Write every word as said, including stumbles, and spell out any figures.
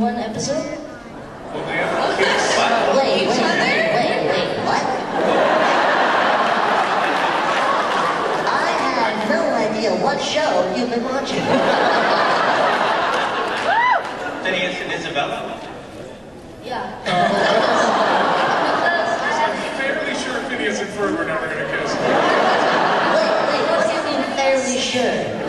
one episode? Well, they have kids. What? Wait, wait, wait, wait, wait, what? I have no idea what show you've been watching. Phineas and Isabella? Yeah. I'm fairly sure Phineas and Ferb were never gonna kiss. Wait, wait, what do you mean fairly sure?